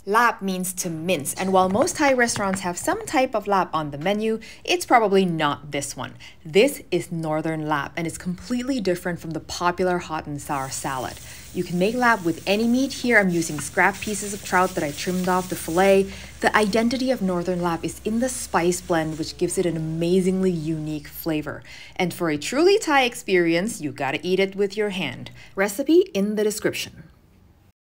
LARB means to mince, and while most Thai restaurants have some type of LARB on the menu, it's probably not this one. This is Northern LARB, and it's completely different from the popular hot and sour salad. You can make LARB with any meat. Here I'm using scrap pieces of trout that I trimmed off the fillet. The identity of Northern LARB is in the spice blend, which gives it an amazingly unique flavor. And for a truly Thai experience, you gotta eat it with your hand. Recipe in the description.